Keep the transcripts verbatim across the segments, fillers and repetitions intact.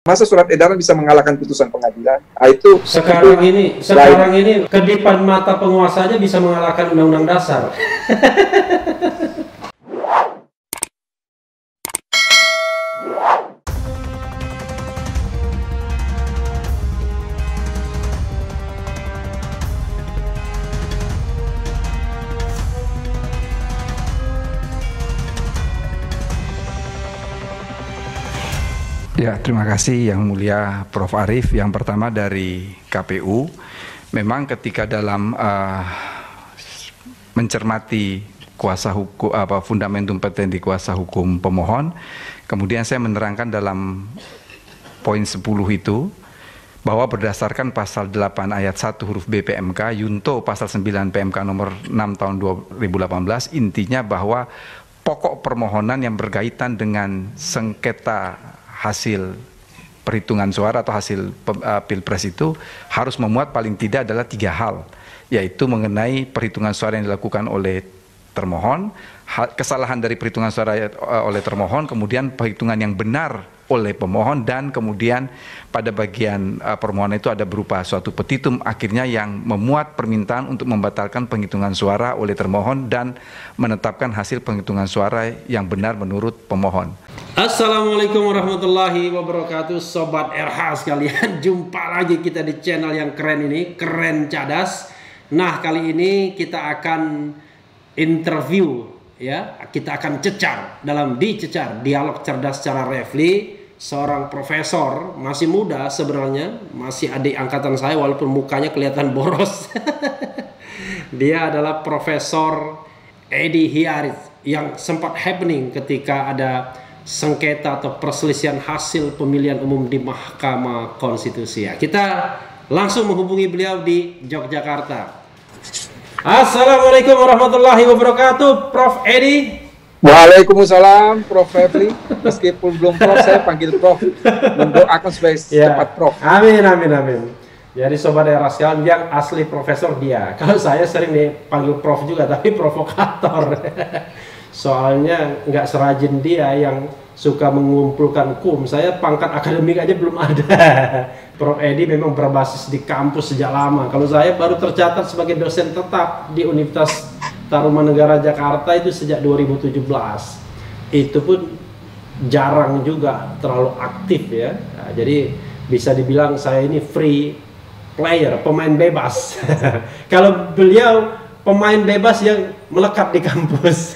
Masa surat edaran bisa mengalahkan putusan pengadilan? Nah, itu sekarang itu, ini sekarang lain. ini kedipan mata penguasa aja bisa mengalahkan undang-undang dasar. Ya, terima kasih Yang Mulia Prof Arief. Yang pertama dari K P U, memang ketika dalam uh, mencermati kuasa hukum apa fundamentum petendi kuasa hukum pemohon, kemudian saya menerangkan dalam poin sepuluh itu bahwa berdasarkan pasal delapan ayat satu huruf B P M K Yunto pasal sembilan P M K nomor enam tahun dua ribu delapan belas, intinya bahwa pokok permohonan yang berkaitan dengan sengketa hasil perhitungan suara atau hasil uh, pilpres itu harus memuat paling tidak adalah tiga hal, yaitu mengenai perhitungan suara yang dilakukan oleh termohon, kesalahan dari perhitungan suara uh, oleh termohon, kemudian perhitungan yang benar oleh pemohon, dan kemudian pada bagian uh, permohonan itu ada berupa suatu petitum akhirnya yang memuat permintaan untuk membatalkan penghitungan suara oleh termohon dan menetapkan hasil penghitungan suara yang benar menurut pemohon. Assalamualaikum warahmatullahi wabarakatuh, Sobat R H sekalian. Jumpa lagi kita di channel yang keren ini, Keren Cadas. Nah, kali ini kita akan interview, ya, kita akan cecar dalam dicecar dialog cerdas secara refli seorang profesor masih muda sebenarnya, masih adik angkatan saya walaupun mukanya kelihatan boros. Dia adalah Profesor Edi Hiaris yang sempat happening ketika ada sengketa atau perselisihan hasil pemilihan umum di Mahkamah Konstitusi. Ya, kita langsung menghubungi beliau di Yogyakarta. Assalamualaikum warahmatullahi wabarakatuh, Prof Edi. Waalaikumsalam, Prof Refli. Meskipun belum Prof, saya panggil Prof. Mendoakan supaya ya. cepat Prof. Amin, amin, amin. Jadi Sobat daerah sekalian, yang asli profesor dia. Kalau saya sering dipanggil Prof juga, tapi provokator. Soalnya nggak serajin dia yang suka mengumpulkan kum. Saya pangkat akademik aja belum ada. Prof Edi memang berbasis di kampus sejak lama. Kalau saya baru tercatat sebagai dosen tetap di Universitas Tarumanegara Jakarta itu sejak dua ribu tujuh belas. Itu pun jarang juga terlalu aktif ya. Nah, jadi bisa dibilang saya ini free player, pemain bebas. Kalau beliau pemain bebas yang melekat di kampus.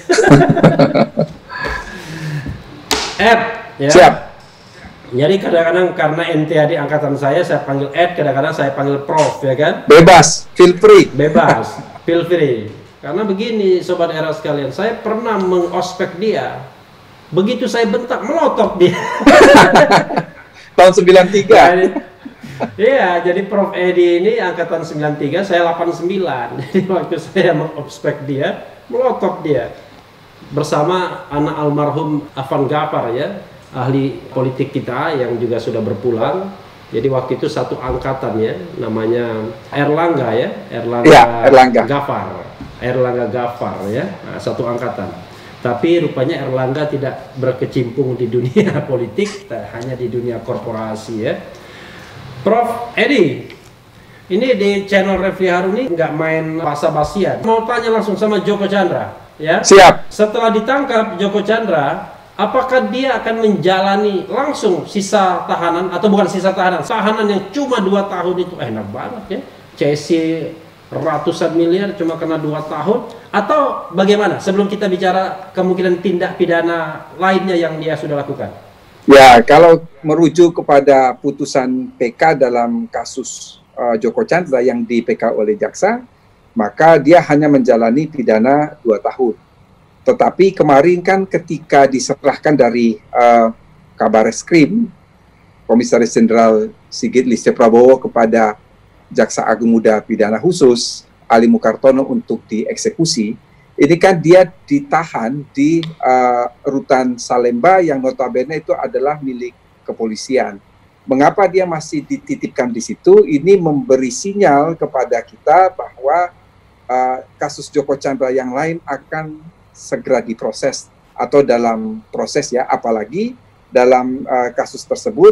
Ed, ya. Siap. Jadi kadang-kadang karena ente adik angkatan saya, saya panggil Ed, kadang-kadang saya panggil Prof, ya kan? Bebas, feel free. Bebas, feel free. Karena begini, Sobat era sekalian, saya pernah mengospek dia. Begitu saya bentak, melotot dia. Tahun sembilan tiga. Iya, jadi Prof Edi ini angkatan sembilan tiga, saya delapan sembilan. Jadi waktu saya mengospek dia, melotot dia. Bersama anak almarhum Afan Gafar ya, ahli politik kita yang juga sudah berpulang. Jadi waktu itu satu angkatan ya, namanya Erlangga ya, Erlangga, ya, Erlangga. Gafar. Erlangga Gafar ya, nah, satu angkatan. Tapi rupanya Erlangga tidak berkecimpung di dunia politik, hanya di dunia korporasi ya. Prof Edi, ini di channel Refli Harun ini nggak main basa-basian. Mau tanya langsung sama Joko Chandra ya. Siap. Setelah ditangkap Joko Chandra, apakah dia akan menjalani langsung sisa tahanan atau bukan sisa tahanan, tahanan yang cuma dua tahun itu enak banget ya. C S I ratusan miliar cuma kena dua tahun, atau bagaimana sebelum kita bicara kemungkinan tindak pidana lainnya yang dia sudah lakukan? Ya, kalau merujuk kepada putusan P K dalam kasus uh, Joko Chandra yang di P K oleh jaksa, maka dia hanya menjalani pidana dua tahun. Tetapi kemarin kan ketika diserahkan dari uh, Kabareskrim, Komisaris Jenderal Sigit Listio Prabowo kepada Jaksa Agung Muda Pidana Khusus Ali Mukartono untuk dieksekusi, ini kan dia ditahan di uh, rutan Salemba yang notabene itu adalah milik kepolisian. Mengapa dia masih dititipkan di situ? Ini memberi sinyal kepada kita bahwa uh, kasus Joko Chandra yang lain akan segera diproses atau dalam proses ya, apalagi dalam uh, kasus tersebut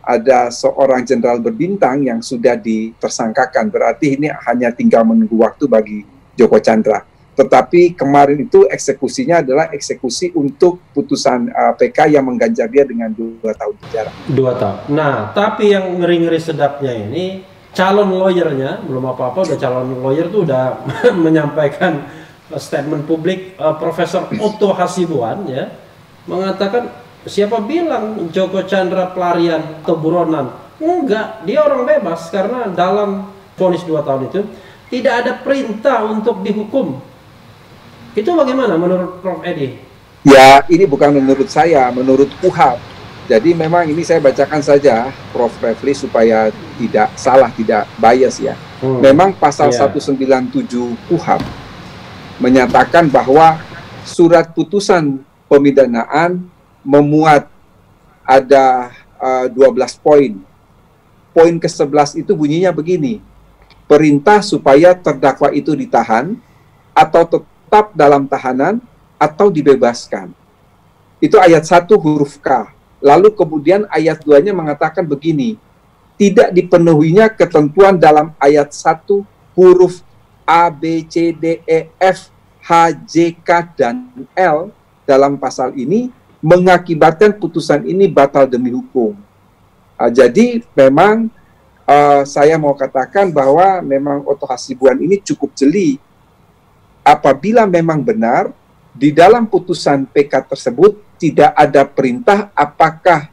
ada seorang jenderal berbintang yang sudah ditersangkakan. Berarti ini hanya tinggal menunggu waktu bagi Joko Chandra. Tetapi kemarin itu eksekusinya adalah eksekusi untuk putusan uh, P K yang mengganjar dia dengan dua tahun penjara. Dua tahun. Nah, tapi yang ngeri-ngeri sedapnya ini, calon lawyernya, belum apa-apa, udah calon lawyer tuh udah menyampaikan statement publik, uh, Profesor Otto Hasibuan ya, mengatakan, siapa bilang Joko Chandra pelarian atau buronan? Enggak, dia orang bebas karena dalam vonis dua tahun itu tidak ada perintah untuk dihukum. Itu bagaimana menurut Prof Edi? Ya, ini bukan menurut saya, menurut K U H A P. Jadi memang ini saya bacakan saja, Prof Refli, supaya tidak salah, tidak bias ya. Hmm. Memang pasal yeah. seratus sembilan puluh tujuh K U H A P menyatakan bahwa surat putusan pemidanaan memuat ada uh, dua belas poin. Poin ke sebelas itu bunyinya begini, perintah supaya terdakwa itu ditahan atau tetap dalam tahanan atau dibebaskan. Itu ayat satu huruf K. Lalu kemudian ayat dua-nya mengatakan begini, tidak dipenuhinya ketentuan dalam ayat satu huruf A, B, C, D, E, F, H, J, K, dan L dalam pasal ini mengakibatkan putusan ini batal demi hukum. Uh, jadi memang uh, saya mau katakan bahwa memang Otto Hasibuan ini cukup jeli. Apabila memang benar di dalam putusan P K tersebut tidak ada perintah apakah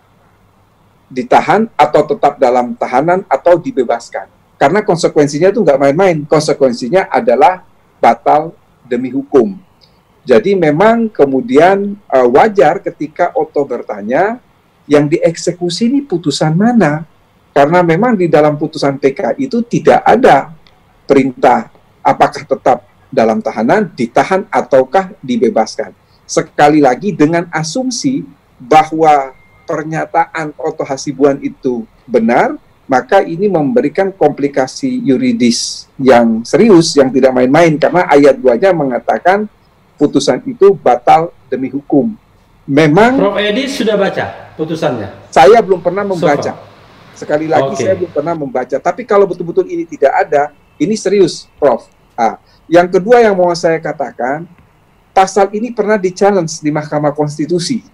ditahan atau tetap dalam tahanan atau dibebaskan. Karena konsekuensinya itu nggak main-main. Konsekuensinya adalah batal demi hukum. Jadi memang kemudian uh, wajar ketika Otto bertanya, yang dieksekusi ini putusan mana? Karena memang di dalam putusan P K itu tidak ada perintah apakah tetap dalam tahanan, ditahan, ataukah dibebaskan. Sekali lagi dengan asumsi bahwa pernyataan Otto Hasibuan itu benar, maka ini memberikan komplikasi yuridis yang serius, yang tidak main-main, karena ayat dua-nya mengatakan putusan itu batal demi hukum. Memang Prof Edi sudah baca putusannya? Saya belum pernah membaca. So, Sekali lagi okay. saya belum pernah membaca. Tapi kalau betul-betul ini tidak ada, ini serius, Prof. Ah, yang kedua yang mau saya katakan, pasal ini pernah di-challenge di Mahkamah Konstitusi.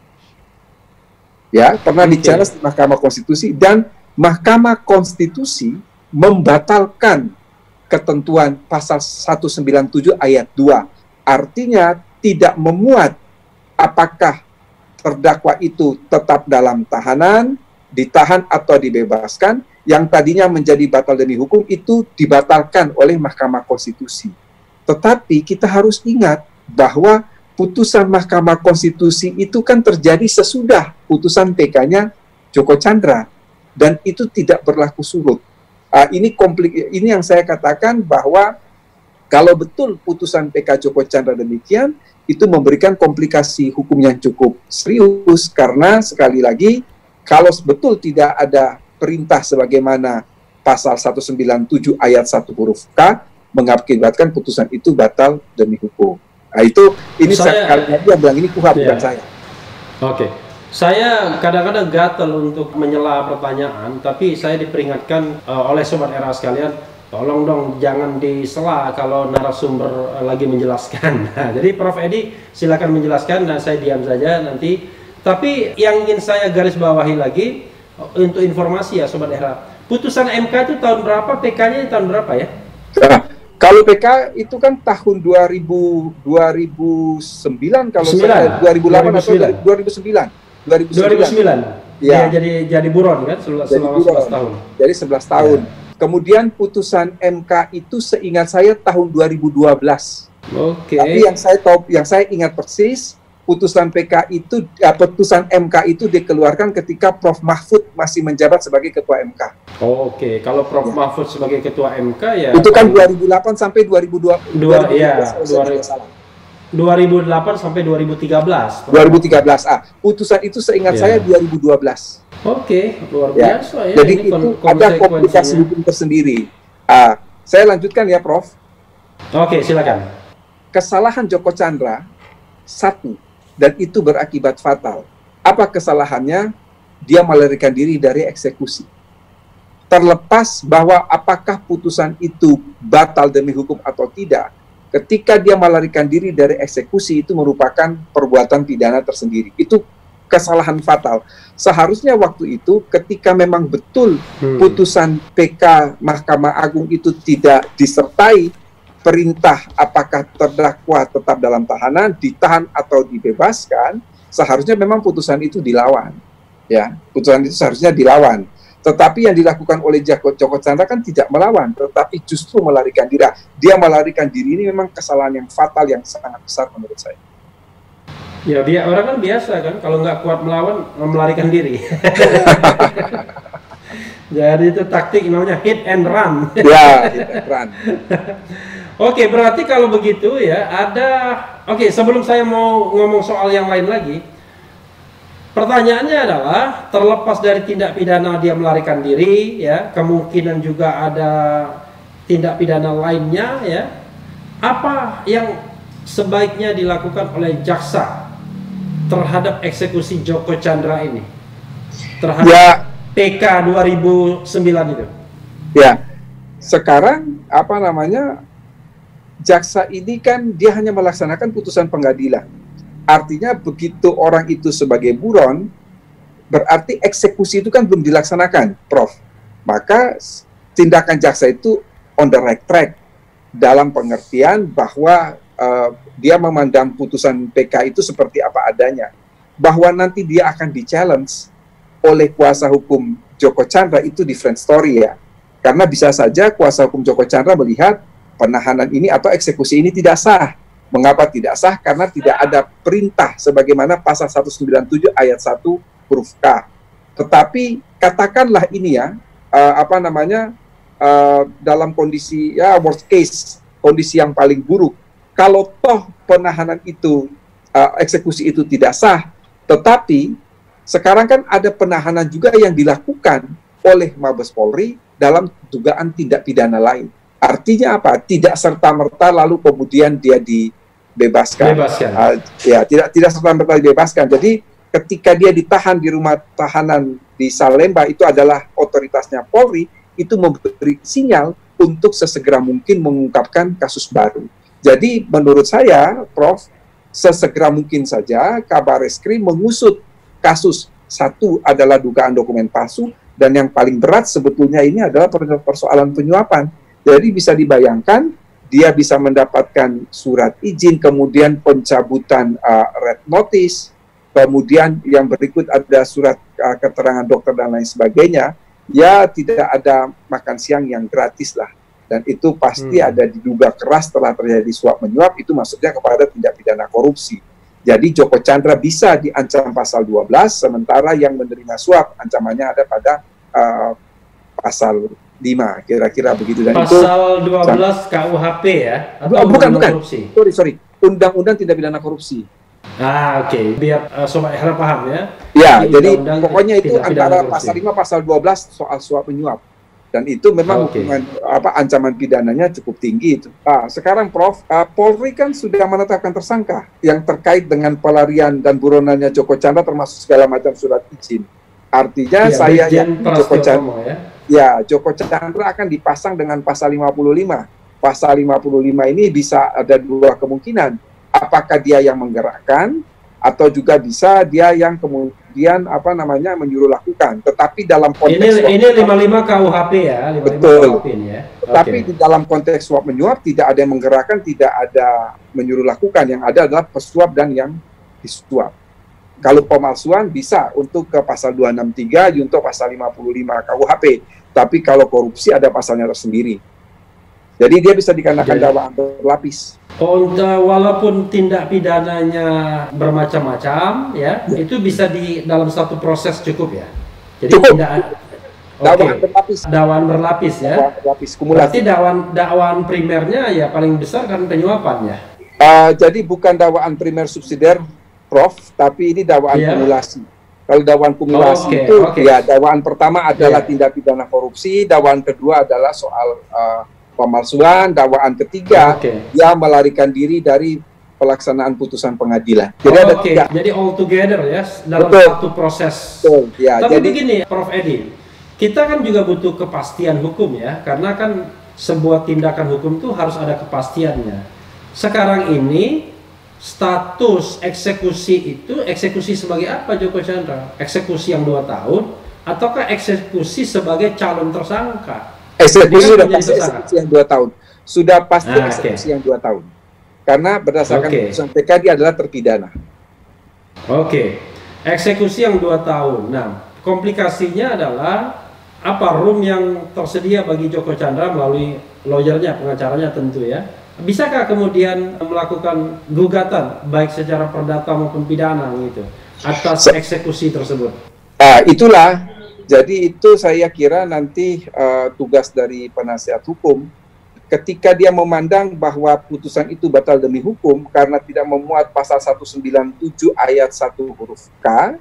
Ya, pernah okay. di-challenge di Mahkamah Konstitusi, dan Mahkamah Konstitusi membatalkan ketentuan pasal seratus sembilan puluh tujuh ayat dua. Artinya tidak memuat apakah terdakwa itu tetap dalam tahanan, ditahan atau dibebaskan, yang tadinya menjadi batal demi hukum itu dibatalkan oleh Mahkamah Konstitusi. Tetapi kita harus ingat bahwa putusan Mahkamah Konstitusi itu kan terjadi sesudah putusan P K-nya Joko Chandra, dan itu tidak berlaku surut. Uh, ini komplik, ini yang saya katakan bahwa kalau betul putusan P K Joko Chandra demikian, itu memberikan komplikasi hukum yang cukup serius, karena sekali lagi kalau betul tidak ada perintah sebagaimana pasal seratus sembilan puluh tujuh ayat satu huruf K, mengakibatkan putusan itu batal demi hukum. Nah, itu ini saya, sekali lagi yang bilang ini K U H A P, bukan saya. Oke. Okay. Saya kadang-kadang gatel untuk menyela pertanyaan, tapi saya diperingatkan uh, oleh Sobat Era sekalian, tolong dong jangan disela kalau narasumber uh, lagi menjelaskan. Nah, jadi Prof Edi silakan menjelaskan dan saya diam saja nanti. Tapi yang ingin saya garis bawahi lagi uh, untuk informasi ya Sobat Era, putusan M K itu tahun berapa, P K-nya tahun berapa ya? Nah, kalau P K itu kan tahun dua ribu, dua ribu sembilan kalau saya, dua ribu delapan atau dua ribu sembilan. dua ribu sembilan. Ya, ya jadi jadi buron kan selama sebelas tahun. Jadi sebelas tahun. Ya. Kemudian putusan M K itu seingat saya tahun dua ribu dua belas. Oke. Okay. Tapi yang saya tahu, yang saya ingat persis, putusan P K itu, ya, putusan M K itu dikeluarkan ketika Prof Mahfud masih menjabat sebagai ketua M K. Oh, Oke, okay. Kalau Prof ya. Mahfud sebagai ketua M K ya. Itu kan dua ribu delapan sampai dua ribu dua belas. dua, iya, dua ribu delapan sampai dua ribu tiga belas. dua ribu tiga belas. Ah, putusan itu seingat ya. saya dua ribu dua belas. Oke, okay. Luar biasa ya. ya. Jadi ini itu ada komplikasi hukum tersendiri. Ah, saya lanjutkan ya, Prof. Oke, okay, silakan. Kesalahan Joko Chandra satu, dan itu berakibat fatal. Apa kesalahannya? dia melarikan diri dari eksekusi. Terlepas bahwa apakah putusan itu batal demi hukum atau tidak, ketika dia melarikan diri dari eksekusi itu merupakan perbuatan pidana tersendiri. Itu kesalahan fatal. Seharusnya waktu itu ketika memang betul putusan P K Mahkamah Agung itu tidak disertai perintah apakah terdakwa tetap dalam tahanan, ditahan atau dibebaskan, seharusnya memang putusan itu dilawan. Ya, putusan itu seharusnya dilawan. Tetapi yang dilakukan oleh Joko, Joko Chandra kan tidak melawan, tetapi justru melarikan diri. Dia melarikan diri, ini memang kesalahan yang fatal yang sangat besar menurut saya. Ya, dia orang kan biasa kan, kalau nggak kuat melawan, melarikan diri. Jadi itu taktik namanya hit and run. Ya, hit and run. Oke, berarti kalau begitu ya ada. Oke, sebelum saya mau ngomong soal yang lain lagi, pertanyaannya adalah terlepas dari tindak pidana dia melarikan diri, ya kemungkinan juga ada tindak pidana lainnya, ya apa yang sebaiknya dilakukan oleh jaksa terhadap eksekusi Joko Chandra ini, terhadap ya, P K dua ribu sembilan itu? Ya, sekarang apa namanya, jaksa ini kan dia hanya melaksanakan putusan pengadilan. Artinya begitu orang itu sebagai buron, berarti eksekusi itu kan belum dilaksanakan, Prof. Maka tindakan jaksa itu on the right track, dalam pengertian bahwa uh, dia memandang putusan P K itu seperti apa adanya. Bahwa nanti dia akan di-challenge oleh kuasa hukum Joko Chandra itu different story ya. Karena bisa saja kuasa hukum Joko Chandra melihat penahanan ini atau eksekusi ini tidak sah. Mengapa tidak sah? Karena tidak ada perintah sebagaimana pasal seratus sembilan puluh tujuh ayat satu huruf K. Tetapi katakanlah ini ya, uh, apa namanya, uh, dalam kondisi ya worst case, kondisi yang paling buruk. Kalau toh penahanan itu, uh, eksekusi itu tidak sah, tetapi sekarang kan ada penahanan juga yang dilakukan oleh Mabes Polri dalam dugaan tindak pidana lain. Artinya apa? Tidak serta-merta lalu kemudian dia dibebaskan. Bebaskan. Uh, ya, tidak tidak serta-merta dibebaskan. Jadi ketika dia ditahan di rumah tahanan di Salemba, itu adalah otoritasnya Polri, itu memberi sinyal untuk sesegera mungkin mengungkapkan kasus baru. Jadi menurut saya, Prof, sesegera mungkin saja Kabareskrim mengusut kasus. Satu adalah dugaan dokumen palsu, dan yang paling berat sebetulnya ini adalah persoalan penyuapan. Jadi bisa dibayangkan, dia bisa mendapatkan surat izin, kemudian pencabutan uh, red notice, kemudian yang berikut ada surat uh, keterangan dokter dan lain sebagainya. Ya tidak ada makan siang yang gratis lah. Dan itu pasti hmm. ada diduga keras telah terjadi suap menyuap, itu maksudnya kepada tindak pidana korupsi. Jadi Joko Chandra bisa diancam pasal dua belas, sementara yang menerima suap ancamannya ada pada uh, pasal lima, kira-kira begitu. Dan pasal itu, dua belas K U H P ya? Atau bukan, bukan. Korupsi? Sorry, sorry. Undang-undang tindak pidana korupsi. Ah, oke. Okay. Biar uh, Sobat Hera paham ya. Ya, jadi, jadi pokoknya itu antara pasal lima, pasal dua belas soal suap menyuap. Dan itu memang okay. hukuman, apa, ancaman pidananya cukup tinggi itu. Nah, sekarang Prof, uh, Polri kan sudah menetapkan tersangka yang terkait dengan pelarian dan buronannya Joko Chandra termasuk segala macam surat izin. Artinya ya, saya yang Joko Chandra, ya. ya Joko Chandra akan dipasang dengan pasal lima puluh lima. Pasal lima puluh lima ini bisa ada dua kemungkinan. Apakah dia yang menggerakkan atau juga bisa dia yang kemudian apa namanya menyuruh lakukan. Tetapi dalam konteks ini, ini lima puluh lima K U H P ya, lima puluh lima betul. K U H P ini ya. Tetapi okay. di dalam konteks suap menyuap tidak ada yang menggerakkan, tidak ada menyuruh lakukan. Yang ada adalah pesuap dan yang disuap. Kalau pemalsuan bisa untuk ke pasal dua enam tiga untuk pasal lima puluh lima K U H P. Tapi kalau korupsi ada pasalnya tersendiri. Jadi dia bisa dikenakan dakwaan berlapis. Oh, walaupun tindak pidananya bermacam-macam, ya, ya, itu bisa di dalam satu proses cukup ya. Jadi cukup. Tidak, dakwaan okay. berlapis. Dakwaan berlapis ya. Dakwaan berlapis kumulasi. Berarti dakwaan dakwaan primernya ya paling besar kan penyuapannya. Uh, jadi bukan dakwaan primer subsidiar, Prof, tapi ini dakwaan yeah. kumulasi. Kalau dakwaan kumulasi oh, okay. itu, okay. ya dakwaan pertama adalah yeah. tindak pidana korupsi, dakwaan kedua adalah soal uh, pemalsuan, dakwaan ketiga okay. dia melarikan diri dari pelaksanaan putusan pengadilan. Jadi oh, ada okay. tiga. Jadi all together ya dalam Betul. satu proses. Betul. Ya, Tapi jadi begini, Prof Edi, kita kan juga butuh kepastian hukum ya, karena kan sebuah tindakan hukum itu harus ada kepastiannya. Sekarang ini status eksekusi itu eksekusi sebagai apa Joko Chandra? Eksekusi yang dua tahun ataukah eksekusi sebagai calon tersangka? Eksekusi sudah pasti eksekusi yang dua tahun. Sudah pasti ah, eksekusi okay. yang dua tahun. Karena berdasarkan okay. putusan P K dia adalah terpidana. Oke, okay. Eksekusi yang dua tahun. Nah, komplikasinya adalah apa room yang tersedia bagi Joko Chandra melalui lawyernya, pengacaranya tentu ya. Bisakah kemudian melakukan gugatan baik secara perdata maupun pidana gitu atas eksekusi tersebut? Ah, itulah. Jadi itu saya kira nanti uh, tugas dari penasihat hukum. Ketika dia memandang bahwa putusan itu batal demi hukum karena tidak memuat pasal seratus sembilan puluh tujuh ayat satu huruf K,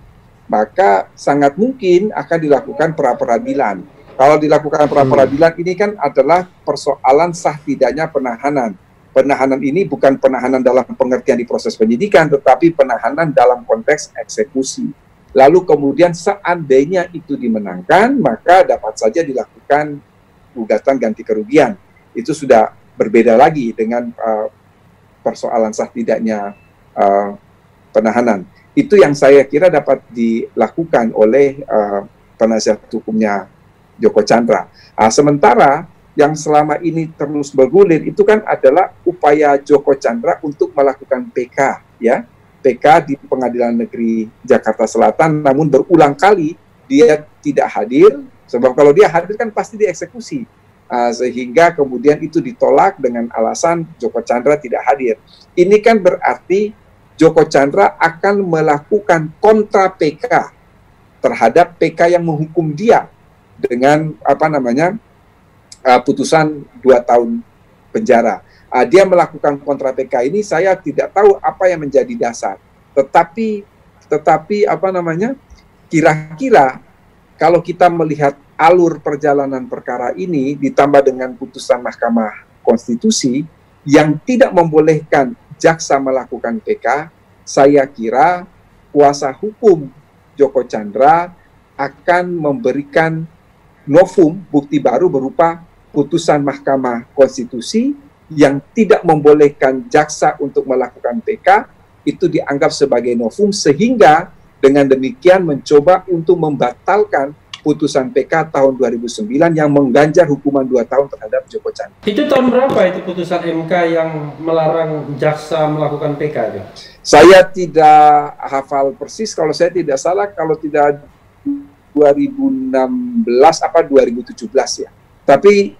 maka sangat mungkin akan dilakukan pra-peradilan. Kalau dilakukan pra-peradilan ini kan adalah persoalan sah tidaknya penahanan. Penahanan ini bukan penahanan dalam pengertian di proses penyidikan, tetapi penahanan dalam konteks eksekusi. Lalu kemudian seandainya itu dimenangkan, maka dapat saja dilakukan gugatan ganti kerugian. Itu sudah berbeda lagi dengan uh, persoalan sah tidaknya uh, penahanan. Itu yang saya kira dapat dilakukan oleh uh, penasihat hukumnya Joko Chandra. Nah, sementara yang selama ini terus bergulir itu kan adalah upaya Joko Chandra untuk melakukan P K, ya, P K di Pengadilan Negeri Jakarta Selatan. Namun berulang kali dia tidak hadir, sebab kalau dia hadir kan pasti dieksekusi. Uh, sehingga kemudian itu ditolak dengan alasan Joko Chandra tidak hadir. Ini kan berarti Joko Chandra akan melakukan kontra P K terhadap P K yang menghukum dia dengan apa namanya uh, putusan dua tahun penjara. Uh, dia melakukan kontra P K ini, saya tidak tahu apa yang menjadi dasar. Tetapi, tetapi apa namanya? Kira-kira kalau kita melihat alur perjalanan perkara ini ditambah dengan putusan Mahkamah Konstitusi yang tidak membolehkan jaksa melakukan P K, saya kira kuasa hukum Joko Chandra akan memberikan novum bukti baru berupa putusan Mahkamah Konstitusi yang tidak membolehkan jaksa untuk melakukan P K, itu dianggap sebagai novum, sehingga dengan demikian mencoba untuk membatalkan putusan P K tahun dua ribu sembilan yang mengganjar hukuman dua tahun terhadap Joko Chandra. Itu tahun berapa itu putusan M K yang melarang jaksa melakukan P K itu? Saya tidak hafal persis, kalau saya tidak salah, kalau tidak dua ribu enam belas apa dua ribu tujuh belas ya. Tapi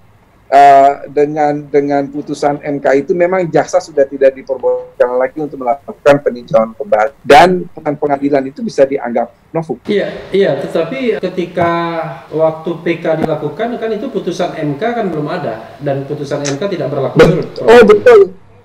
uh, dengan dengan putusan M K itu memang jaksa sudah tidak diperbolehkan lagi untuk melakukan peninjauan kembali, dan pengadilan itu bisa dianggap novum. Iya, iya. Tetapi ketika waktu P K dilakukan kan itu putusan M K kan belum ada, dan putusan M K tidak berlaku. Bet oh betul.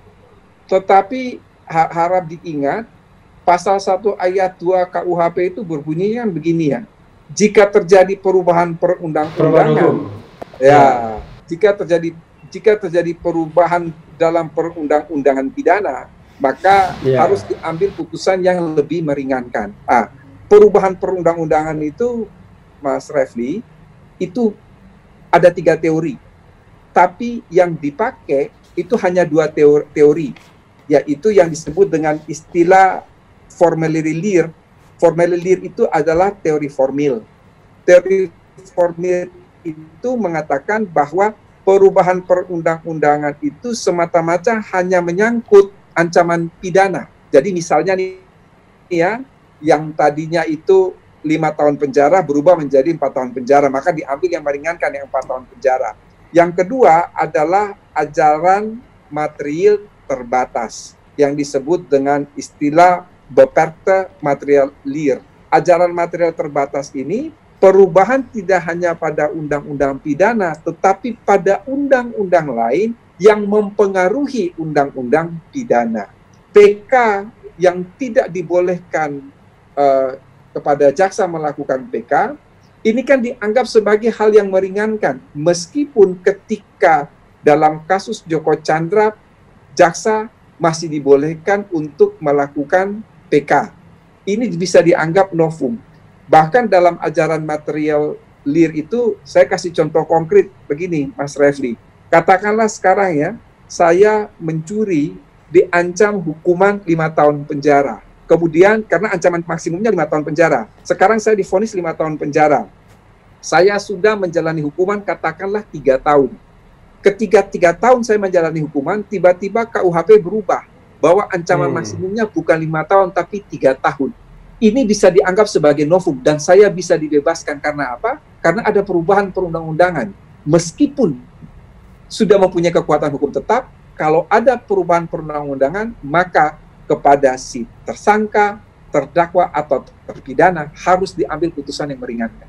Tetapi ha harap diingat pasal satu ayat dua K U H P itu berbunyi kan begini ya. Jika terjadi perubahan perundang-undangan, ya, jika terjadi jika terjadi perubahan dalam perundang-undangan pidana, maka yeah. harus diambil putusan yang lebih meringankan. Ah, perubahan perundang-undangan itu, Mas Refli, itu ada tiga teori, tapi yang dipakai itu hanya dua teori, teori yaitu yang disebut dengan istilah formalilir. Formalilir itu adalah teori formil. Teori formil itu mengatakan bahwa perubahan perundang-undangan itu semata-mata hanya menyangkut ancaman pidana. Jadi misalnya nih ya, yang tadinya itu lima tahun penjara berubah menjadi empat tahun penjara, maka diambil yang meringankan, yang empat tahun penjara. Yang kedua adalah ajaran material terbatas yang disebut dengan istilah beperkte materialir. Ajaran material terbatas ini perubahan tidak hanya pada undang-undang pidana, tetapi pada undang-undang lain yang mempengaruhi undang-undang pidana. P K yang tidak dibolehkan uh, kepada jaksa melakukan P K, ini kan dianggap sebagai hal yang meringankan, meskipun ketika dalam kasus Joko Chandra, jaksa masih dibolehkan untuk melakukan P K. Ini bisa dianggap novum. Bahkan dalam ajaran material L I R itu, saya kasih contoh konkret begini, Mas Refli. Katakanlah sekarang ya, saya mencuri diancam hukuman lima tahun penjara. Kemudian karena ancaman maksimumnya lima tahun penjara. Sekarang saya divonis lima tahun penjara. Saya sudah menjalani hukuman katakanlah tiga tahun. Ketika tiga tahun saya menjalani hukuman, tiba-tiba K U H P berubah bahwa ancaman hmm. maksimumnya bukan lima tahun tapi tiga tahun. Ini bisa dianggap sebagai novum dan saya bisa dibebaskan karena apa? Karena ada perubahan perundang-undangan. Meskipun sudah mempunyai kekuatan hukum tetap, kalau ada perubahan perundang-undangan, maka kepada si tersangka, terdakwa atau terpidana harus diambil putusan yang meringankan.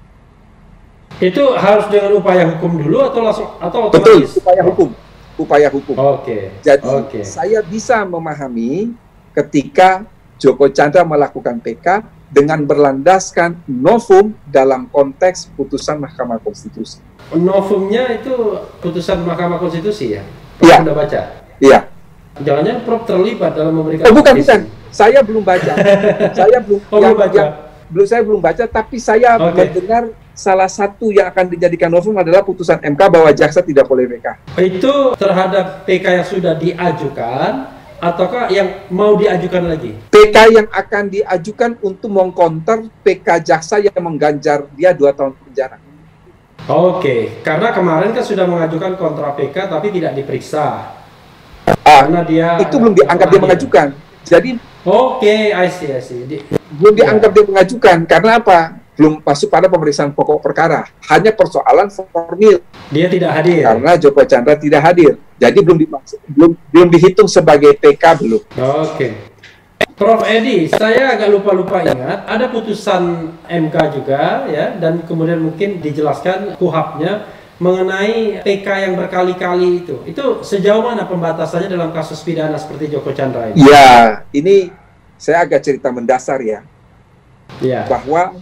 Itu harus dengan upaya hukum dulu atau langsung atau otomatis? Betul, upaya oh. hukum. Upaya hukum. Oke. Okay. Jadi okay. saya bisa memahami ketika Joko Chandra melakukan P K dengan berlandaskan novum dalam konteks putusan Mahkamah Konstitusi. Novumnya itu putusan Mahkamah Konstitusi ya? Iya. Anda baca? Iya. Jangan-jangan Prof terlibat dalam memberikan. Oh bukan, bukan. Saya belum baca. saya belum. Oh, yang, belum baca. Yang, belum saya belum baca, tapi saya okay. mendengar salah satu yang akan dijadikan novum adalah putusan M K bahwa jaksa tidak boleh P K. Itu terhadap P K yang sudah diajukan ataukah yang mau diajukan lagi? P K yang akan diajukan untuk mengcounter P K jaksa yang mengganjar dia dua tahun penjara. Oke, okay. Karena kemarin kan sudah mengajukan kontra P K tapi tidak diperiksa. Ah, karena dia itu belum dianggap dia mengajukan. Jadi oke, okay, I see, I see. Di, belum dianggap ya. dia mengajukan karena apa? Belum masuk pada pemeriksaan pokok perkara. Hanya persoalan formil. Dia tidak hadir. Karena Joko Chandra tidak hadir. Jadi belum dimaksud, belum belum dihitung sebagai P K belum. Oke. Okay. Prof Edi, saya agak lupa-lupa ingat ada putusan M K juga ya, dan kemudian mungkin dijelaskan kuhapnya mengenai P K yang berkali-kali itu. Itu sejauh mana pembatasannya dalam kasus pidana seperti Joko Chandra ini? Ya, ini saya agak cerita mendasar ya. Ya. Bahwa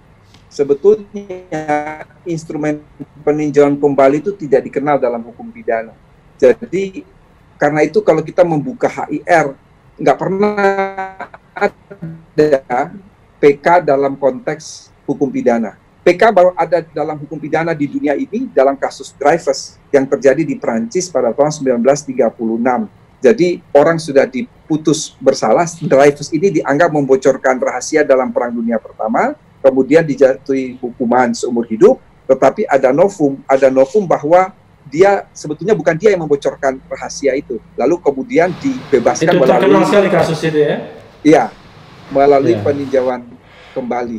sebetulnya instrumen peninjauan kembali itu tidak dikenal dalam hukum pidana. Jadi karena itu kalau kita membuka H I R nggak pernah ada P K dalam konteks hukum pidana. P K baru ada dalam hukum pidana di dunia ini dalam kasus Dreyfus yang terjadi di Prancis pada tahun sembilan belas tiga puluh enam. Jadi orang sudah diputus bersalah, Dreyfus ini dianggap membocorkan rahasia dalam Perang Dunia Pertama, kemudian dijatuhi hukuman seumur hidup, tetapi ada novum, ada novum bahwa dia sebetulnya bukan dia yang membocorkan rahasia itu, lalu kemudian dibebaskan itu melalui terkenal sekali kasus itu ya? Iya, melalui ya. peninjauan kembali.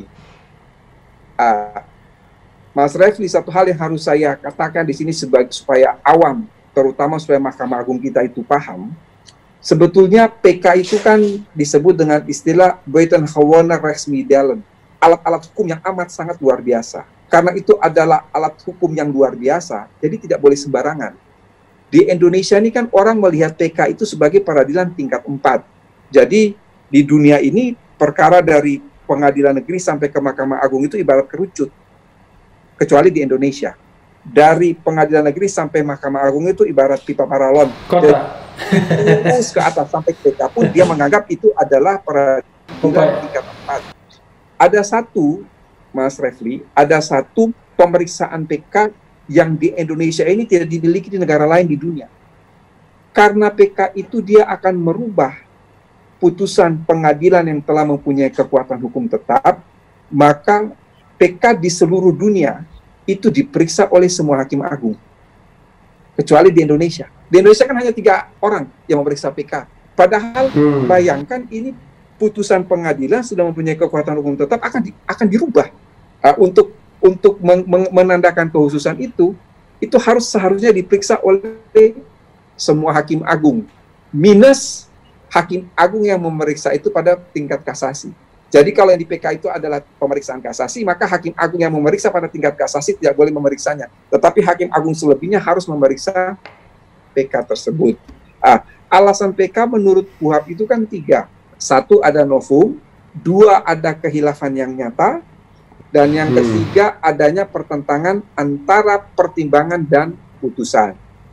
Uh, Mas Refli, satu hal yang harus saya katakan di sini sebagai supaya awam, terutama supaya Mahkamah Agung kita itu paham, sebetulnya P K itu kan disebut dengan istilah buitengewoon rechtsmiddelen, alat-alat hukum yang amat sangat luar biasa. Karena itu adalah alat hukum yang luar biasa, jadi tidak boleh sembarangan. Di Indonesia ini kan orang melihat P K itu sebagai peradilan tingkat empat. Jadi di dunia ini perkara dari pengadilan negeri sampai ke Mahkamah Agung itu ibarat kerucut. Kecuali di Indonesia. Dari pengadilan negeri sampai Mahkamah Agung itu ibarat pipa paralon. Kota. Terus ke atas sampai ke P K pun dia menganggap itu adalah peradilan tingkat empat. Ada satu Mas Refli, ada satu pemeriksaan P K yang di Indonesia ini tidak dimiliki di negara lain di dunia. Karena P K itu dia akan merubah putusan pengadilan yang telah mempunyai kekuatan hukum tetap, maka P K di seluruh dunia itu diperiksa oleh semua hakim agung. Kecuali di Indonesia. Di Indonesia kan hanya tiga orang yang memeriksa P K. Padahal hmm. bayangkan ini putusan pengadilan sudah mempunyai kekuatan hukum tetap akan di, akan dirubah. Uh, untuk untuk men men menandakan kehususan itu, itu harus seharusnya diperiksa oleh semua hakim agung, minus hakim agung yang memeriksa itu pada tingkat kasasi. Jadi kalau yang di P K itu adalah pemeriksaan kasasi, maka hakim agung yang memeriksa pada tingkat kasasi tidak boleh memeriksanya. Tetapi hakim agung selebihnya harus memeriksa P K tersebut. Ah, alasan P K menurut K U H P itu kan tiga. Satu ada novum, dua ada kehilafan yang nyata, dan yang hmm. ketiga adanya pertentangan antara pertimbangan dan putusan.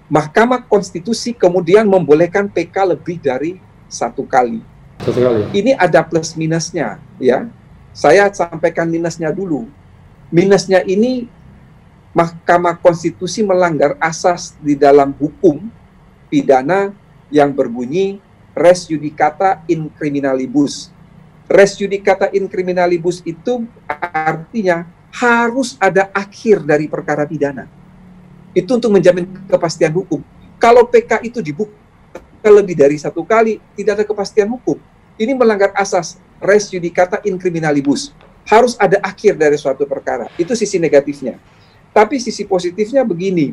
Mahkamah Konstitusi kemudian membolehkan P K lebih dari satu kali. Satu kali. Ini ada plus minusnya, ya. Saya sampaikan minusnya dulu. Minusnya ini Mahkamah Konstitusi melanggar asas di dalam hukum pidana yang berbunyi res judicata in criminalibus. Res judicata in criminalibus itu artinya harus ada akhir dari perkara pidana. Itu untuk menjamin kepastian hukum. Kalau P K itu dibuka lebih dari satu kali, tidak ada kepastian hukum. Ini melanggar asas res judicata in criminalibus. Harus ada akhir dari suatu perkara. Itu sisi negatifnya. Tapi sisi positifnya begini.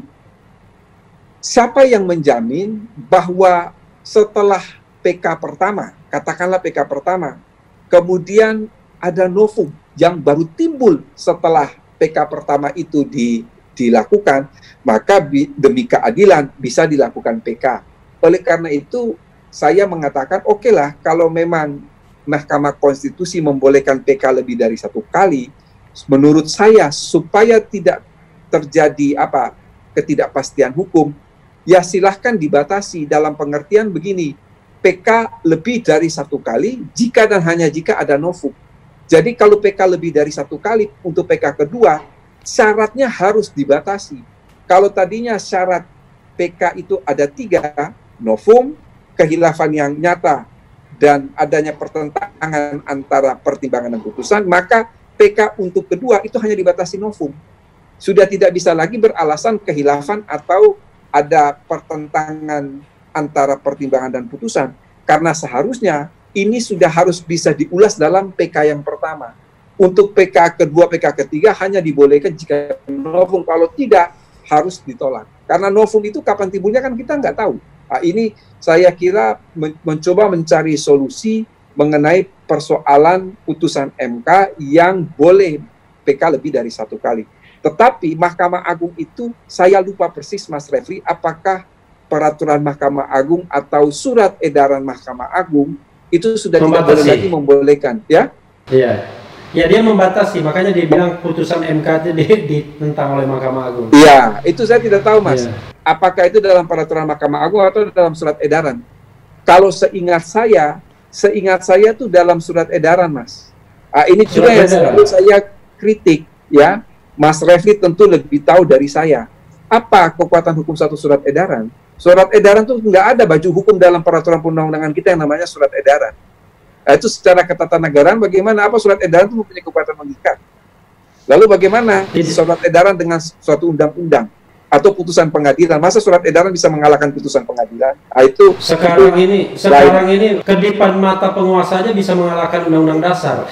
Siapa yang menjamin bahwa setelah P K pertama, katakanlah P K pertama, kemudian ada novum yang baru timbul setelah P K pertama itu di dilakukan, maka bi, demi keadilan bisa dilakukan P K. Oleh karena itu, saya mengatakan, oke okay lah, kalau memang Mahkamah Konstitusi membolehkan P K lebih dari satu kali, menurut saya, supaya tidak terjadi apa ketidakpastian hukum, ya silahkan dibatasi dalam pengertian begini, P K lebih dari satu kali, jika dan hanya jika ada novum. Jadi kalau P K lebih dari satu kali, untuk P K kedua, syaratnya harus dibatasi. Kalau tadinya syarat P K itu ada tiga, novum, kehilafan yang nyata, dan adanya pertentangan antara pertimbangan dan putusan, maka P K untuk kedua itu hanya dibatasi novum. Sudah tidak bisa lagi beralasan kehilafan atau ada pertentangan antara pertimbangan dan putusan. Karena seharusnya ini sudah harus bisa diulas dalam P K yang pertama. Untuk P K kedua, P K ketiga hanya dibolehkan jika novum, kalau tidak harus ditolak. Karena novum itu kapan timbulnya kan kita nggak tahu. Nah, ini saya kira men mencoba mencari solusi mengenai persoalan putusan M K yang boleh P K lebih dari satu kali. Tetapi Mahkamah Agung itu saya lupa persis Mas Refli, apakah peraturan Mahkamah Agung atau surat edaran Mahkamah Agung itu sudah tidak boleh lagi membolehkan, ya? Iya. Ya, dia membatasi, makanya dia bilang putusan M K itu ditentang oleh Mahkamah Agung. Iya, itu saya tidak tahu, Mas. Ya. Apakah itu dalam peraturan Mahkamah Agung atau dalam surat edaran? Kalau seingat saya, seingat saya itu dalam surat edaran, Mas. Ah, ini juga yang selalu saya kritik, ya. Mas Refli tentu lebih tahu dari saya. Apa kekuatan hukum satu surat edaran? Surat edaran itu nggak ada baju hukum dalam peraturan perundang-undangan kita yang namanya surat edaran. Nah, itu secara ketatanegaraan bagaimana, apa surat edaran itu mempunyai kekuatan mengikat. Lalu bagaimana surat edaran dengan suatu undang-undang atau putusan pengadilan? Masa surat edaran bisa mengalahkan putusan pengadilan? Nah, itu sekarang itu, ini sekarang lain. ini kedipan mata penguasa aja bisa mengalahkan undang-undang dasar.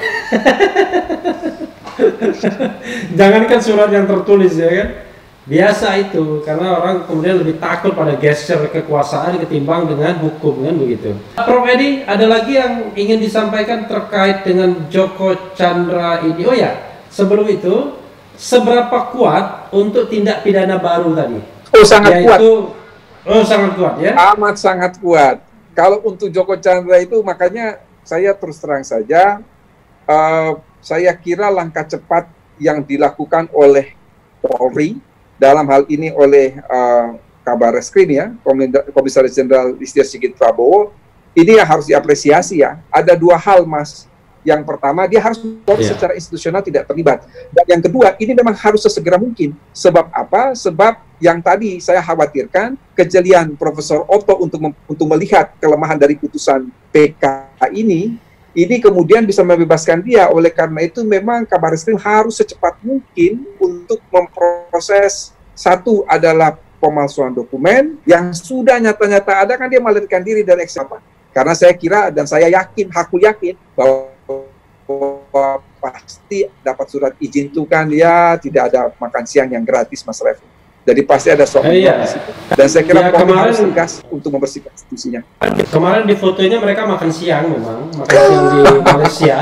Jangankan surat yang tertulis, ya kan? Biasa itu, karena orang kemudian lebih takut pada gesture kekuasaan ketimbang dengan hukum, kan begitu. Prof Edi, ada lagi yang ingin disampaikan terkait dengan Joko Chandra ini? Oh ya, sebelum itu, seberapa kuat untuk tindak pidana baru tadi? Oh, sangat Yaitu, kuat. Oh, sangat kuat, ya? Amat sangat kuat. Kalau untuk Joko Chandra itu, makanya saya terus terang saja, uh, saya kira langkah cepat yang dilakukan oleh Polri, dalam hal ini oleh uh, Kabar Reskrim, ya, Komisaris Jenderal Listio Sigit Prabowo, ini yang harus diapresiasi, ya. Ada dua hal, Mas. Yang pertama, dia harus yeah. secara institusional tidak terlibat. Dan yang kedua, ini memang harus sesegera mungkin. Sebab apa? Sebab yang tadi saya khawatirkan, kejelian Profesor Otto untuk untuk melihat kelemahan dari putusan P K ini, ini kemudian bisa membebaskan dia. Oleh karena itu memang Kabar Reskrim harus secepat mungkin untuk memproses. Satu adalah pemalsuan dokumen yang sudah nyata-nyata ada, kan dia melarikan diri dari eksekusi. Karena saya kira dan saya yakin, aku yakin bahwa pasti dapat surat izin itu kan ya tidak ada makan siang yang gratis, Mas Refli. Jadi pasti ada soal eh, iya. Dan saya kira ya, kemarin, harus tegas untuk membersihkan institusinya. Kemarin di fotonya mereka makan siang, memang makan siang di Malaysia.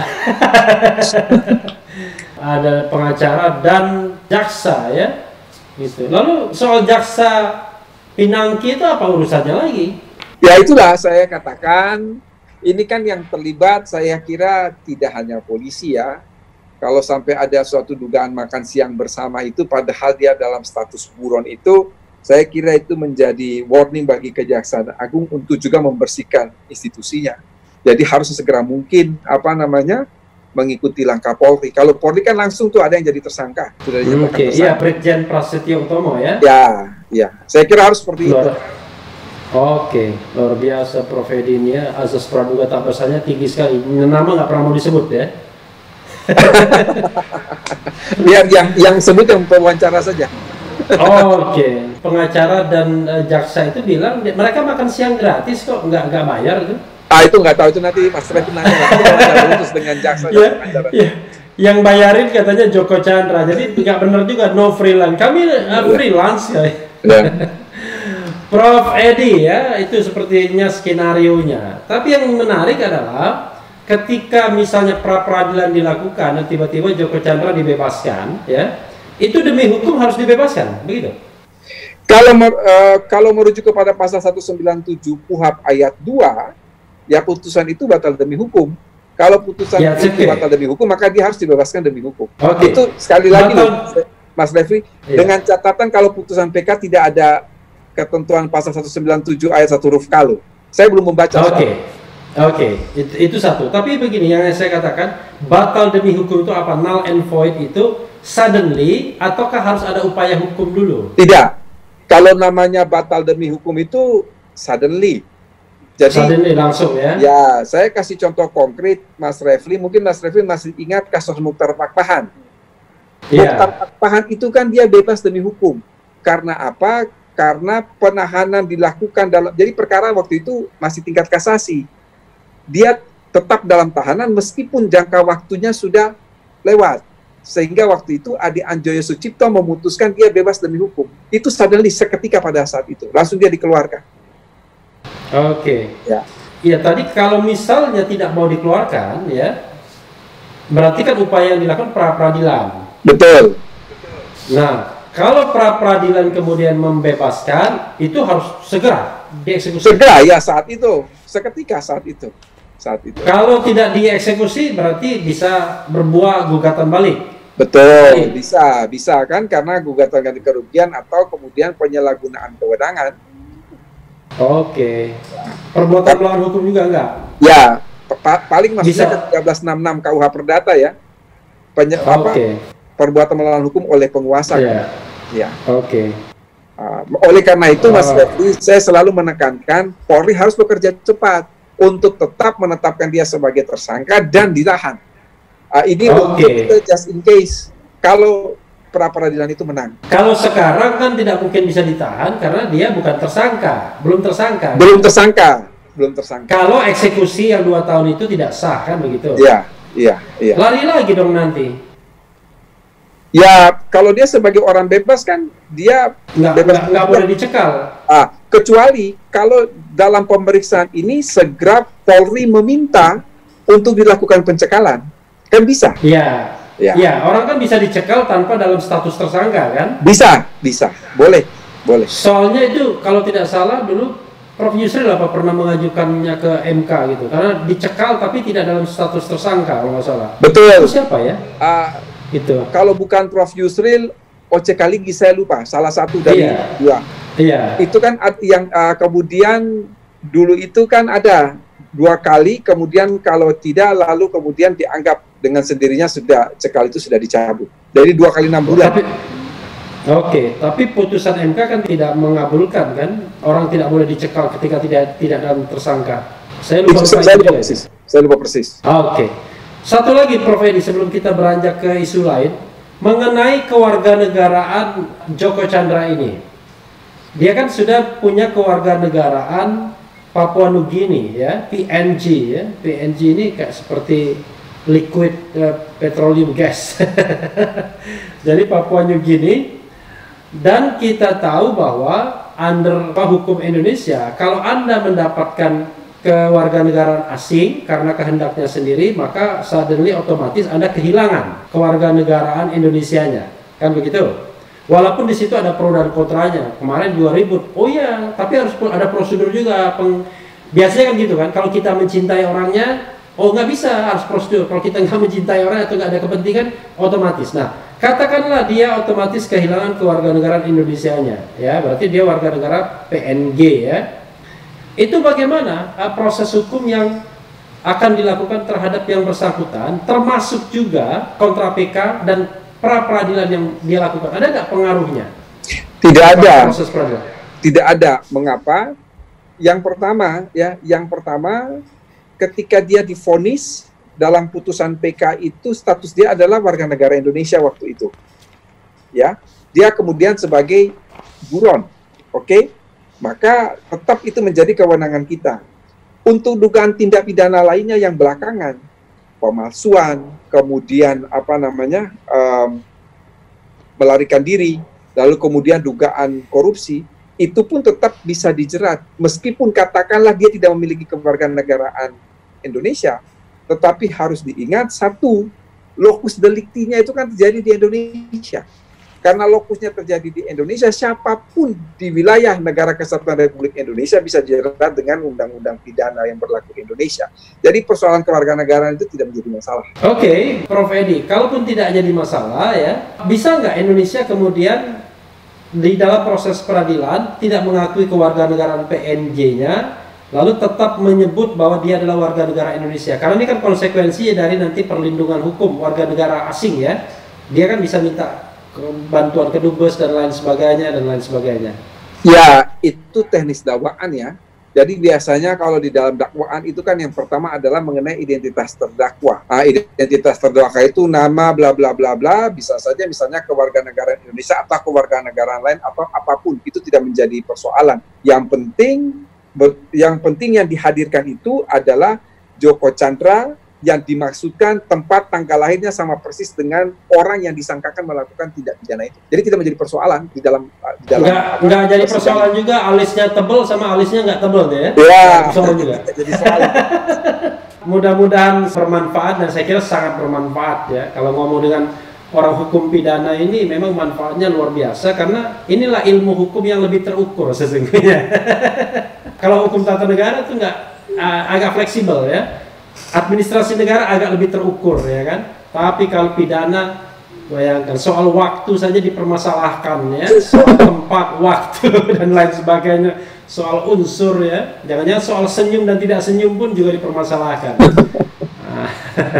Ada pengacara dan jaksa, ya, gitu. Lalu soal jaksa Pinangki itu apa urusannya lagi? Ya itulah saya katakan, ini kan yang terlibat saya kira tidak hanya polisi, ya. Kalau sampai ada suatu dugaan makan siang bersama itu, padahal dia dalam status buron itu, Saya kira itu menjadi warning bagi Kejaksaan Agung untuk juga membersihkan institusinya. Jadi harus segera mungkin apa namanya mengikuti langkah Polri. Kalau Polri kan langsung tuh ada yang jadi tersangka. Sudah dinyatakan Oke, tersangka. iya Brigjen Prasetyo Utomo ya. Ya, ya. Saya kira harus seperti Luar, itu. Oke, luar biasa Prof Edi ini ya. Azas praduga tak bersalahnya tinggi sekali. Nama nggak pernah mau disebut ya. Biar yang yang sebut yang pewawancara saja. Oke, pengacara dan uh, jaksa itu bilang mereka makan siang gratis kok, nggak nggak bayar gitu. Ah itu nggak tahu, itu nanti Mas Revi nanya lah. Terus dengan jaksa dan Ya, pengacara. ya. Yang bayarin katanya Joko Chandra, jadi nggak benar juga no freelance. Kami uh, freelance ya. Ya. Prof Edi ya, itu sepertinya skenarionya. Tapi yang menarik adalah ketika misalnya pra peradilan dilakukan dan tiba-tiba Joko Chandra dibebaskan, ya, itu demi hukum harus dibebaskan, begitu? Kalau mer, uh, kalau merujuk kepada pasal seratus sembilan puluh tujuh Kuhap ayat dua, ya putusan itu batal demi hukum. Kalau putusan Ya, itu okay. batal demi hukum, maka dia harus dibebaskan demi hukum. Oke. Itu sekali lagi Batal. loh, Mas Revi, Iya. dengan catatan kalau putusan P K tidak ada ketentuan pasal seratus sembilan puluh tujuh ayat satu huruf K loh. Saya belum membaca. Oke, oke, itu, itu satu. Tapi begini yang saya katakan, batal demi hukum itu apa? Null and void itu suddenly, ataukah harus ada upaya hukum dulu? Tidak. Kalau namanya batal demi hukum itu suddenly. Jadi Suddenly langsung ya? ya, saya kasih contoh konkret, Mas Refli. Mungkin Mas Refli masih ingat kasus Mukhtar Pakpahan. Iya. Mukhtar Pakpahan itu kan dia bebas demi hukum. Karena apa? Karena penahanan dilakukan dalam, jadi perkara waktu itu masih tingkat kasasi. Dia tetap dalam tahanan meskipun jangka waktunya sudah lewat. Sehingga waktu itu Adi Anjoyo Sucipto memutuskan dia bebas demi hukum. Itu suddenly seketika pada saat itu. Langsung dia dikeluarkan. Oke. Ya. Iya, tadi kalau misalnya tidak mau dikeluarkan, ya, berarti kan upaya yang dilakukan pra peradilan. Betul. Nah, kalau pra peradilan kemudian membebaskan, itu harus segera dieksekusi. Segera ya saat itu. Seketika saat itu. Saat itu. Kalau tidak dieksekusi, berarti bisa berbuah gugatan balik. Betul, bisa, bisa kan karena gugatan ganti kerugian atau kemudian penyalahgunaan kewenangan. Oke. Perbuatan melawan hukum juga enggak? Ya, pa paling maksudnya Bisa. ke tiga belas enam puluh enam K U H Perdata ya. Penye apa, Oke. perbuatan melawan hukum oleh penguasa. Iya. Ya. Oke. Uh, oleh karena itu Mas Oh. Refli, saya selalu menekankan Polri harus bekerja cepat untuk tetap menetapkan dia sebagai tersangka dan ditahan. Uh, ini Oke. untuk kita just in case kalau pra peradilan itu menang. Kalau sekarang kan tidak mungkin bisa ditahan karena dia bukan tersangka, belum tersangka. Belum tersangka, belum tersangka. Kalau eksekusi yang dua tahun itu tidak sah kan begitu? Iya, iya, iya. Lari lagi dong nanti. Ya, kalau dia sebagai orang bebas kan dia Nggak, bebas nggak, nggak boleh dicekal. Ah, kecuali kalau dalam pemeriksaan ini segera Polri meminta untuk dilakukan pencekalan, kan bisa? Iya. Ya. Iya, orang kan bisa dicekal tanpa dalam status tersangka kan? Bisa, bisa, boleh, boleh. Soalnya itu kalau tidak salah dulu Prof Yusril apa pernah mengajukannya ke M K gitu, karena dicekal tapi tidak dalam status tersangka kalau nggak salah. Betul. Itu siapa ya? Ah, Itu. kalau bukan Prof Yusril, O C Kaligi saya lupa, salah satu dari Iya. dua. Iya. Itu kan ad- yang ah, kemudian dulu itu kan ada dua kali, kemudian kalau tidak lalu kemudian dianggap dengan sendirinya sudah cekal itu sudah dicabut. Jadi dua kali enam bulan. Tapi, oke, tapi putusan M K kan tidak mengabulkan kan, orang tidak boleh dicekal ketika tidak tidak dalam tersangka. Saya lupa, Itu lupa saya itu lupa juga persis. itu. Saya lupa persis. Oke, satu lagi Prof Edi sebelum kita beranjak ke isu lain mengenai kewarganegaraan Joko Chandra ini. Dia kan sudah punya kewarganegaraan Papua Nugini ya, P N G ya. P N G ini kayak seperti liquid uh, petroleum gas. Jadi Papua New Guinea, dan kita tahu bahwa under hukum Indonesia kalau Anda mendapatkan kewarganegaraan asing karena kehendaknya sendiri, maka suddenly otomatis Anda kehilangan kewarganegaraan Indonesianya, kan begitu? Walaupun di situ ada pro dan kontranya. Kemarin dua ribu, oh iya, tapi harus ada prosedur juga. Peng, biasanya kan gitu kan, kalau kita mencintai orangnya, oh nggak bisa, harus prosedur. Kalau kita nggak mencintai orang atau nggak ada kepentingan, otomatis. Nah, katakanlah dia otomatis kehilangan kewarganegaraan Indonesianya, ya, berarti dia warga negara P N G, ya. Itu bagaimana uh, proses hukum yang akan dilakukan terhadap yang bersangkutan, termasuk juga kontra P K dan pra peradilan yang dia lakukan? Ada nggak pengaruhnya? Tidak ada. Proses peradilan. Tidak ada. Mengapa? Yang pertama, ya, yang pertama, ketika dia divonis dalam putusan P K itu, status dia adalah warga negara Indonesia waktu itu. Ya, dia kemudian sebagai buron, oke? Okay? Maka tetap itu menjadi kewenangan kita. Untuk dugaan tindak pidana lainnya yang belakangan, pemalsuan, kemudian apa namanya, um, melarikan diri, lalu kemudian dugaan korupsi, itu pun tetap bisa dijerat, meskipun katakanlah dia tidak memiliki kewarganegaraan Indonesia, tetapi harus diingat satu, lokus deliktinya itu kan terjadi di Indonesia. Karena lokusnya terjadi di Indonesia, siapapun di wilayah Negara Kesatuan Republik Indonesia bisa dijerat dengan undang-undang pidana yang berlaku di Indonesia. Jadi persoalan kewarganegaraan itu tidak menjadi masalah. Oke, okay, Prof Edi, kalaupun tidak jadi masalah, ya, bisa nggak Indonesia kemudian di dalam proses peradilan tidak mengakui kewarganegaraan P N G-nya, lalu tetap menyebut bahwa dia adalah warga negara Indonesia? Karena ini kan konsekuensinya dari nanti perlindungan hukum warga negara asing, ya. Dia kan bisa minta bantuan kedubes dan lain sebagainya dan lain sebagainya. Ya, itu teknis dakwaan, ya. Jadi biasanya kalau di dalam dakwaan itu kan yang pertama adalah mengenai identitas terdakwa. Nah, identitas terdakwa itu nama bla bla bla bla, bisa saja misalnya kewarganegaraan Indonesia atau kewarganegaraan lain atau apapun, itu tidak menjadi persoalan. Yang penting yang penting yang dihadirkan itu adalah Joko Chandra yang dimaksudkan tempat tanggal lahirnya sama persis dengan orang yang disangkakan melakukan tindak pidana itu. Jadi tidak menjadi persoalan di dalam di dalam nggak, apa, nggak jadi persoalan juga alisnya tebel sama alisnya nggak tebel deh, ya. Ya, persoalan juga. Jadi soal. Mudah-mudahan bermanfaat, dan saya kira sangat bermanfaat, ya. Kalau ngomong dengan orang hukum pidana ini memang manfaatnya luar biasa, karena inilah ilmu hukum yang lebih terukur sesungguhnya. Kalau hukum tata negara itu nggak uh, agak fleksibel, ya. Administrasi negara agak lebih terukur, ya kan. Tapi kalau pidana, bayangkan soal waktu saja dipermasalahkan, ya, soal tempat, waktu dan lain sebagainya, soal unsur, ya, jangan-jangan soal senyum dan tidak senyum pun juga dipermasalahkan. Nah.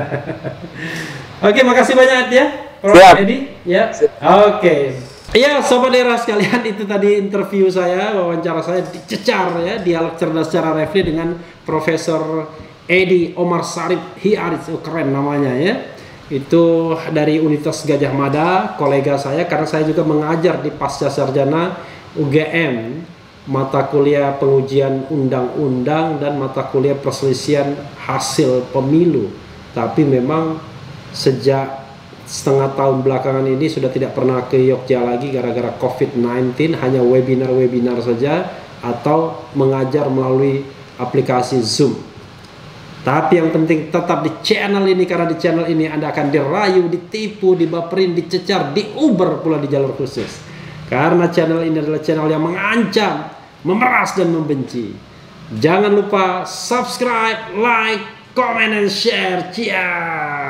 Oke, makasih banyak, ya, Prof Edi, ya. Oke. Ya, sobat era sekalian, itu tadi interview saya, wawancara saya dicecar, ya, dialog cerdas secara refli dengan Profesor Edi Omar Sarip Hiaris, oh, keren namanya, ya. Itu dari Universitas Gadjah Mada, kolega saya, karena saya juga mengajar di Pasca Sarjana U G M, mata kuliah pengujian undang-undang dan mata kuliah perselisihan hasil pemilu. Tapi memang sejak setengah tahun belakangan ini sudah tidak pernah ke Jogja lagi gara-gara COVID sembilan belas, hanya webinar-webinar saja atau mengajar melalui aplikasi Zoom. Tapi yang penting tetap di channel ini, karena di channel ini Anda akan dirayu, ditipu, dibaperin, dicecar, diuber pula di jalur khusus. Karena channel ini adalah channel yang mengancam, memeras dan membenci. Jangan lupa subscribe, like, comment, and share. Ciao.